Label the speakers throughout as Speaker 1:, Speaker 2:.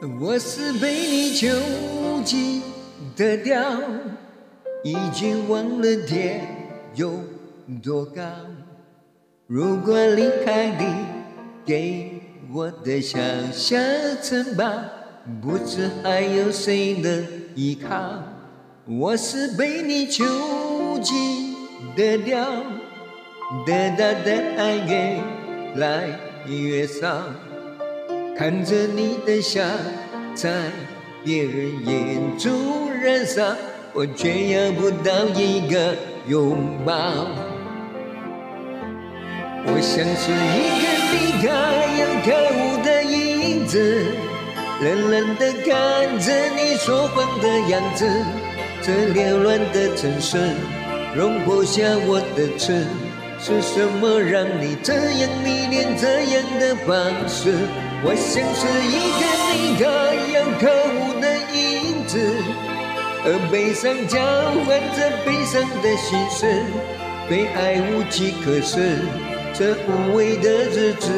Speaker 1: 我是被你囚禁的鸟，已经忘了天有多高。如果离开你给我的小小城堡，不知还有谁能依靠。我是被你囚禁的鸟，得到的爱越来越少，看着你的笑在别人眼中燃烧，我却要不到一个拥抱。我像是一个离开又可恶的影子，冷冷地看着你说谎的样子。这缭乱的城市容不下我的痴，是什么让你这样迷恋这样的方式？我像是一个离开又可恶的影子，而悲伤交换着悲伤的心事，对爱无计可施，这无谓的日子，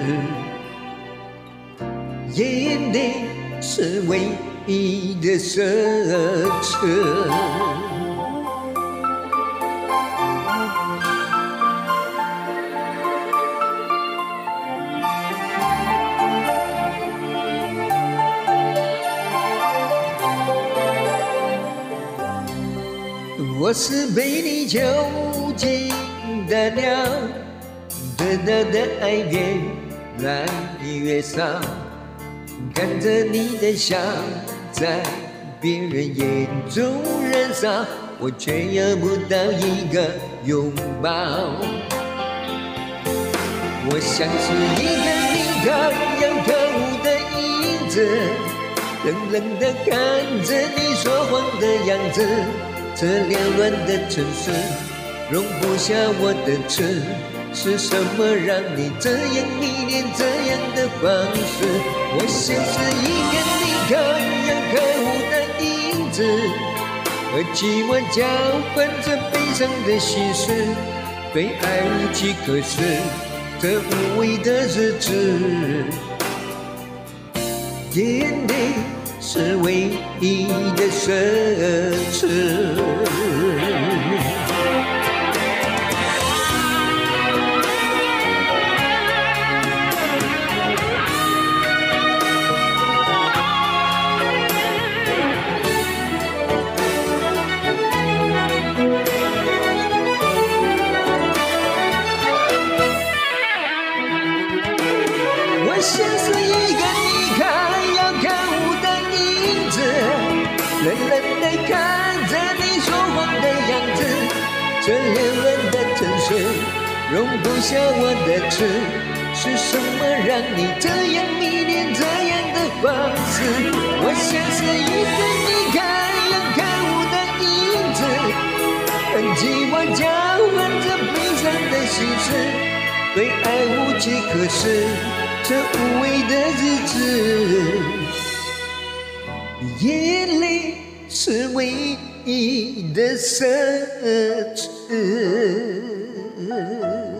Speaker 1: 眼泪是唯一的奢侈。我是被你囚禁的鸟，得到的爱越来越少，看着你的笑在别人眼中燃烧，我却要不到一个拥抱。我像是一个离开又可恶的影子，冷冷地看着你说谎的样子。这缭乱的城市容不下我的痴，是什么让你这样迷恋这样的方式？我像是一个离开又可恶的影子，和寂寞交换着悲伤的心事，对爱无计可施，这无谓的日子，眼泪是唯一的奢侈。我像是一个离开又可恶的影子，冷冷地看着你说谎的样子。这缭乱的城市容不下我的痴，是什么让你这样迷恋这样的方式？我像是一个离开又可恶的影子，和寂寞交换着悲伤的心事，对爱无计可施，这无谓的日子，眼泪是唯一的奢侈。